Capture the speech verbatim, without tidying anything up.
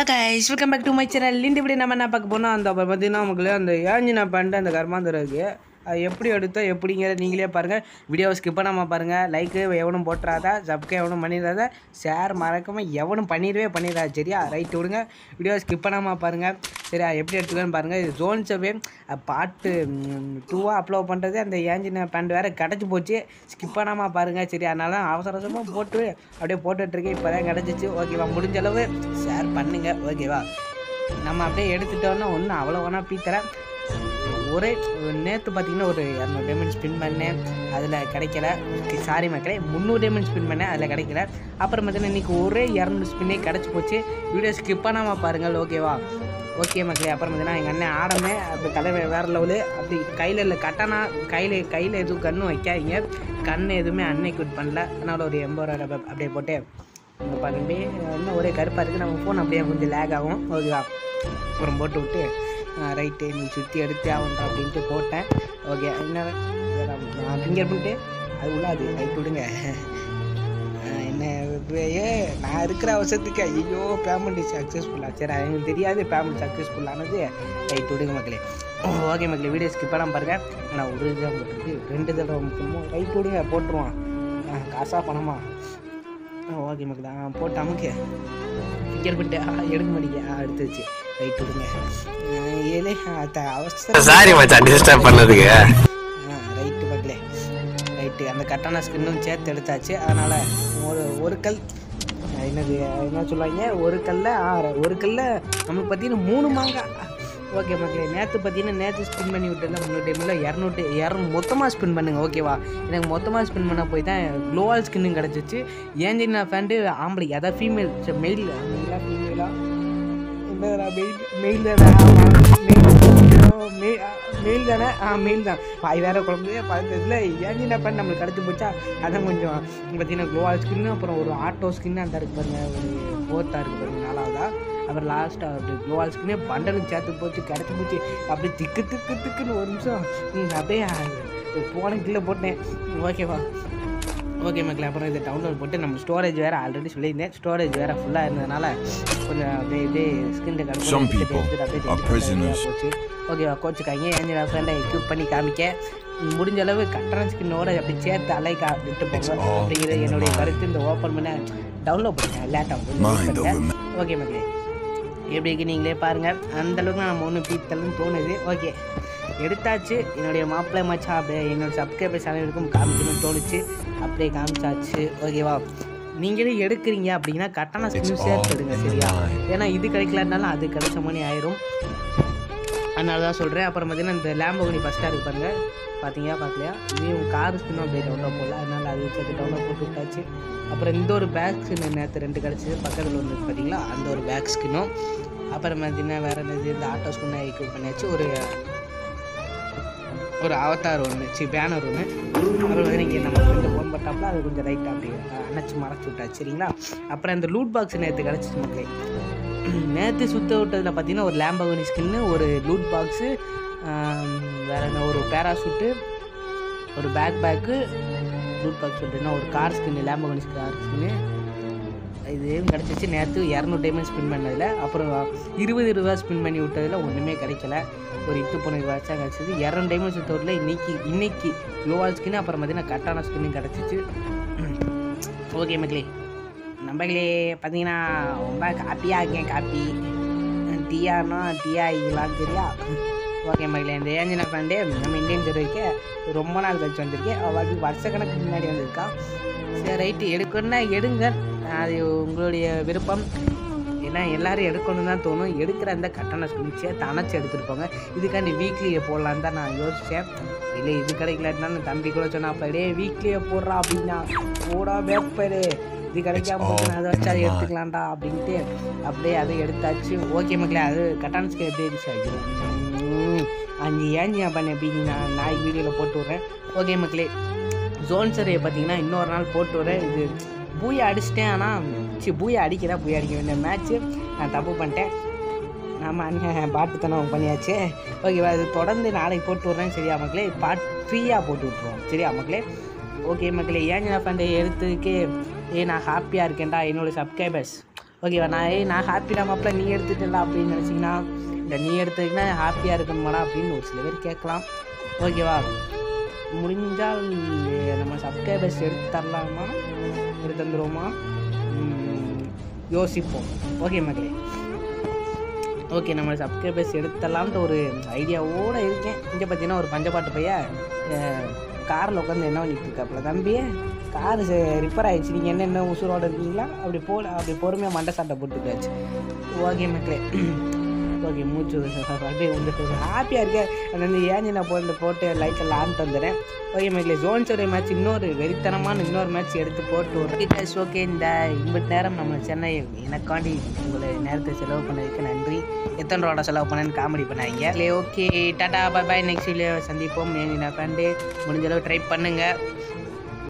Hello guys, welcome back to my channel. இந்த video நம்ம என்ன பார்க்க போனால் அந்த பார்த்தீங்கன்னா நமக்கு அந்த ஏஞ்சினா பேண்ட் அந்த கர்மாந்தரம் இருக்குது. அது எப்படி எடுத்தோம் எப்படிங்கிறத நீங்களே பாருங்கள். வீடியோவை ஸ்கிப் பண்ணாமல் பாருங்கள். லைக்கு எவனும் போட்டுறாதா, சப்ஸ்கிரைப் எவனும் பண்ணிடாத, ஷேர் மறக்காமல் எவனும் பண்ணிடவே பண்ணிடாது. சரியா, ரைட்டு விடுங்க. வீடியோவை ஸ்கிப் பண்ணாமல் பாருங்கள். சரியா, எப்படி எடுத்துக்கன்னு பாருங்கள். இது ஜோன்ஸவே பாட்டு டூவாக அப்லோட் பண்ணுறது அந்த ஏஞ்சினா பேண்ட் வேறு கிடச்சி போச்சு. ஸ்கிப் பண்ணாமல் பாருங்கள். சரி, அதனால அவசர அவசரமாக போட்டு அப்படியே போட்டுட்ருக்கேன். இப்போ தான் கிடச்சிச்சு. ஓகேவா, முடிஞ்ச அளவு ஷேர் பண்ணுங்கள். ஓகேவா, நம்ம அப்படியே எடுத்துட்டோன்னா ஒன்றும் அவ்வளோ வேணா பீத்தரேன். ஒரே நேற்று பார்த்தீங்கன்னா ஒரு இரநூறு டைமண்ட் ஸ்பின் பண்ணேன், அதில் கிடைக்கல. சாரி மக்களே, முந்நூறு டைமண்ட் ஸ்பின் பண்ணேன், அதில் கிடைக்கல. அப்புறம் பார்த்தீங்கன்னா இன்றைக்கி ஒரே இரநூறு ஸ்பின்னே கிடச்சி போச்சு. வீடியோ ஸ்கிப் பண்ணாமல் பாருங்கள். ஓகேவா, ஓகே மக்களே. அப்புறம் பார்த்தீங்கன்னா எங்கள் அண்ணன் ஆடமே அப்படி தலைவர் வேறு லெவலு. அப்படி கையில் இல்லை கட்டணா கையில் கையில் எதுவும் கண்ணும் வைக்காதீங்க. கண் எதுவுமே அன்னை குட் பண்ணல. அதனால் ஒரு எண்பது ரூபா அப்படியே போட்டு இங்கே பாருங்க. இன்னும் ஒரே கருப்பாக இருக்குது. நம்ம ஃபோன் அப்படியே கொஞ்சம் லேக் ஆகும். ஓகேவா, அப்புறம் போட்டு விட்டு ரைட்டு நீ சுற்றி எடுத்தே ஆகுன்றா அப்படின்ட்டு போட்டேன். ஓகே, என்ன ஃபிங்கர் பிரிண்ட்டு அது உள்ள அது ரைட் விடுங்க. என்ன ஏ நான் இருக்கிற அவசரத்துக்கு ஐயோ பேமெண்ட் சக்ஸஸ்ஃபுல்லாக. சரி, எனக்கு தெரியாது பேமெண்ட் சக்ஸஸ்ஃபுல்லானது. ரைட் விடுங்க மக்களே. ஓகே மக்களே, வீடியோ ஸ்கிப் பண்ணாமல் பாருங்கள். நான் ஒரு இதாக போட்டுருக்கு, ரெண்டு தடவை முக்கியமோ. ரைட் விடுங்க, போட்டுருவான். காசாக பணமா? ஓகே மக்களே, போட்டு அமுக்கு. ஃபிங்கர் பிரிண்ட்டு எடுக்க மாட்டேங்க. எடுத்துச்சு. ரைட் விடுங்க. ஏழே அவசரம். சாரி மச்சான் டிஸ்டர்ப் பண்ணதுக்கு. ரைட்டு மக்களே, ரைட்டு அந்த கட்டான ஸ்கின்னும் சேர்த்து எடுத்தாச்சு. அதனால் ஒரு ஒரு கல் என்னது என்ன சொல்லுவாங்க, ஒரு கல்ல ஆறு ஒரு கல்ல நம்மளுக்கு பார்த்தீங்கன்னா மூணு மாங்காய். ஓகே மக்களே, நேற்று பார்த்தீங்கன்னா நேற்று ஸ்பின் பண்ணி விட்டுல முந்நூறு டைமில் இரநூறு இரநூறு மொத்தமாக ஸ்பின் பண்ணுங்க. ஓகேவா, எனக்கு மொத்தமாக ஸ்பின் பண்ண போய் தான் க்ளோவால் ஸ்கின்னும் கிடச்சிச்சு. ஏஞ்சினா ஃபேண்டு ஆம்பளை, அதாவது ஃபீமேல் மெயில் மெயிலா ஃபீமேலா மெயில் மெயில் தானே மெயில் தானே ஆ மெயில் தான். பாய் வேறு குழம்பு பதட்டத்தில் ஏஞ்சினா பேண்ட் நம்மளுக்கு கிடச்சி போச்சா. அதான் கொஞ்சம் பார்த்தீங்கன்னா க்ளோவால் ஸ்கின்னு, அப்புறம் ஒரு ஆட்டோ ஸ்கின்னு அந்த இருக்கு பாருங்க, ஒரு ஃபோர்த்தாக இருக்குது பாருங்க, நாலாவதா. அப்புறம் லாஸ்ட்டாக அப்படி க்ளோவால் ஸ்கின்னே பண்டலும் சேர்த்து போச்சு, கிடச்சி போச்சு. அப்படியே திக்கு திக்கு திக்குன்னு ஒரு நிமிஷம் அப்படியே போன கீழே போட்டேன். ஓகேவா, ஓகே மக்களே. அப்புறம் இதை டவுன்லோட் போட்டு நம்ம ஸ்டோரேஜ் வேறு ஆல்ரெடி சொல்லியிருந்தேன், ஸ்டோரேஜ் வேறு ஃபுல்லாக இருந்ததுனால கொஞ்சம் அப்படியே இதே ஸ்கின்ட்டு கிடச்சி போச்சு. ஓகேவா, கோச்சுக்காங்க. ஏஞ்சினா ஃப்ரெண்டை எக்யூப் பண்ணி காமிக்க முடிஞ்ச அளவு கட்டண ஸ்கின்னோட அப்படி சேர்த்து அலைக்கா விட்டு போங்க அப்படிங்கிறது என்னுடைய கருத்து. இந்த ஓப்பன் பண்ண டவுன்லோட் பண்ணுங்க லேட்டாக. ஓகே மக்களே, எப்படிக்கு நீங்களே பாருங்கள். அந்தளவுக்கு நம்ம ஒன்று பீத்தல்னு தோணுது. ஓகே, எடுத்தாச்சு. என்னுடைய மாப்பிள்ளை மச்சான் அப்படியே என்னோடய சப்ஸ்கிரைபர்ஸ் அனைவருக்கும் காமிக்கணும்னு தோணுச்சு, அப்படியே காமிச்சாச்சு. ஓகேவா, நீங்களே எடுக்கிறீங்க அப்படின்னா கட்டண ஸ்கின் சேர்த்து எடுங்க. சரியா, ஏன்னா இது கிடைக்கலனாலும் அது கிடைச்ச மணி ஆயிரும். அதனால தான் சொல்கிறேன். அப்புறம் பார்த்தீங்கன்னா இந்த லேம்போகினி ஃபஸ்ட்டாக இருக்குது பாருங்கள், பார்த்தீங்களா பார்க்கலையா, இதையும் கார் ஸ்கின்னும் அப்படியே டவுன்லோட் போடல. அதனால் அது சேர்த்து டவுன்லோட் போட்டு விட்டாச்சு. அப்புறம் இந்த ஒரு பேக் ஸ்கின் நேற்று ரெண்டு கிடச்சிது, பக்கத்தில் வந்து பார்த்தீங்களா அந்த ஒரு பேக் ஸ்கின்னும். அப்புறம் பார்த்தீங்கன்னா வேறு என்னது இந்த ஆட்டோ ஸ்கின்னை எக்யூப் பண்ணியாச்சு. ஒரு ஒரு அவதார் ஒன்று சி பேனர் ஒன்று. அப்புறம் வந்து இங்கே நம்ம ரெண்டு ஃபோன் பட்டாப்பில் அது கொஞ்சம் ரைட்டாக அப்படி அணைச்சி மறைச்சி விட்டாச்சு. சரிங்களா, அப்புறம் இந்த லூட் பாக்ஸ் நேற்று கிடச்சிச்சு மக்களே. நேற்று சுற்ற விட்டதில் பார்த்தீங்கன்னா ஒரு லேம்போகினி ஸ்கின்னு, ஒரு லூட் பாக்ஸு, வேறு என்ன ஒரு பேராசூட்டு, ஒரு பேக் பேக்கு, லூட் பாக்ஸ் சொல்லிட்டுன்னா ஒரு car skin, Lamborghini car skin, இதுவும் கிடச்சிச்சு. நேற்று இரநூறு டைமண்ட் ஸ்பின் பண்ணதில். அப்புறம் இருபது ரூபா ஸ்பின் பண்ணி விட்டதில் ஒன்றுமே கிடைக்கல. ஒரு இட்டு போன ரூபாய்ச்சா கிடச்சிது. இரநூறு டைமண்ட் சுற்றவரில் இன்றைக்கி இன்றைக்கி க்ளோவால் ஸ்கின்னு, அப்புறம் பார்த்தீங்கன்னா கட்டான ஸ்கின்னும் கிடச்சிச்சு. ஓகே மக்களே, நம்மளே பார்த்தீங்கன்னா ரொம்ப காப்பியாக இருக்கேன். காப்பி டீயானா டீயா ஆகிக்கலான்னு தெரியா. ஓகே மக்களே, இந்த ஏஞ்சினா ஃபேண்டு நம்ம இந்தியன் தெருவுக்கு ரொம்ப நாள் கழிச்சு வந்திருக்கேன். அவளுக்கு வருஷக்கணக்கு முன்னாடி வந்திருக்கா. சரி ரைட்டு, எடுக்கணுன்னா எடுங்க, அது உங்களுடைய விருப்பம். ஏன்னா எல்லோரும் எடுக்கணும்னு தான் தோணும். எடுக்கிற அந்த கட்டண ஸ்கின்ஸை தனச்சு எடுத்துகிட்டு போங்க. இதுக்காண்டி வீக்லியை போடலான்னு தான் நான் யோசித்தேன். இல்லை இது கிடைக்கலான்னாலும் தம்பி கூட சொன்னா, அப்படியே வீக்லியை போடுறா அப்படின்னா போடா வேப்பரு, இது கிடைக்காம போட்டு நான் அதை வச்சு அதை எடுத்துக்கலாம்டா அப்படின்ட்டு அப்படியே அதை எடுத்தாச்சு. ஓகே மக்களே, அது கட்டான ஸ்கின் எப்படி இருந்துச்சு அஞ்சு ஏஞ்சி பண்ணி அப்படின்னு நான் நான் வீடியோவில் போட்டு விட்றேன். ஓகே மக்களே, ஜோன் சரையை பார்த்தீங்கன்னா இன்னொரு நாள் போட்டு விட்றேன். இது பூயை அடிச்சிட்டேன், ஆனால் சி பூயை அடிக்கிறேன் பூயை அடிக்க வேண்டிய மேட்ச்சு நான் தப்பு பண்ணிட்டேன். நம்ம அண்ணன் பாட்டுத்தனம் பண்ணியாச்சு. ஓகேவா, இது தொடர்ந்து நாளைக்கு போட்டு விட்றேன். சரியா மக்களே, பார்ட் ஃப்ரீயாக போட்டு விட்ருவோம். சரியா மக்களே. ஓகே மக்களே, ஏன் நான் பண்ண எடுத்ததுக்கே ஏ நான் ஹாப்பியாக இருக்கேன்டா என்னோடய சப்ஸ்கிரைபர்ஸ். ஓகேவா? நான் ஏய் நான் ஹாப்பி தான் மாப்பிள்ள நீ எடுத்துட்டல அப்படின்னு நினச்சிங்கன்னா இந்த நீ எடுத்ததுக்குன்னா ஹாப்பியாக இருக்கணுமாடா அப்படின்னு ஒரு சில பேர் கேட்கலாம். ஓகேவா? முடிஞ்சால் நம்ம சப்ஸ்கிரைபர்ஸ் எடுத்து தரலாமா, எடுத்து தந்துடுவோமா, யோசிப்போம். ஓகே மக்களே, ஓகே நம்ம சப்ஸ்கிரைபர்ஸ் எடுத்துடலாம்ன்ற ஒரு ஐடியாவோடு இருக்கேன். இங்கே பார்த்தீங்கன்னா ஒரு பஞ்சப்பாட்டு பையன் காரில் உட்காந்து என்ன பண்ணிட்டு இருக்காப்புல, தம்பி காரு ரிப்பேர் ஆகிடுச்சு, நீங்கள் என்ன என்ன உசுரோடு இருக்கீங்களா, அப்படி போ அப்படி பொறுமையாக மண்டை சாட்டை போட்டுக்காச்சு. ஓகே மக்களே, ஓகே மூச்சு அப்படியே வந்துட்டு ஹாப்பியாக இருக்கேன். அது வந்து ஏன் நான் போட்டு போட்டு லைட்டில் ஆன் தந்துடுறேன். ஓகே மக்களே, ஜோன்ஸோடைய மேட்ச் இன்னொரு வெறித்தனமான இன்னொரு மேட்ச் எடுத்து போட்டு விட்றேன். ஓகே, இந்த இம்பட்டு நேரம் நம்ம சென்னை எனக்காண்டி உங்களை நேரத்தை செலவு பண்ணதுக்கு நன்றி. எத்தனை ரூபா செலவு பண்ணேன்னு காமெடி பண்ணாங்க. இல்லை ஓகே, டாடா பாய் பாய், நெக்ஸ்ட் வீடியோ சந்திப்போம். நான் ஃப்ரெண்டு முடிஞ்சளவு ட்ரை பண்ணுங்கள்.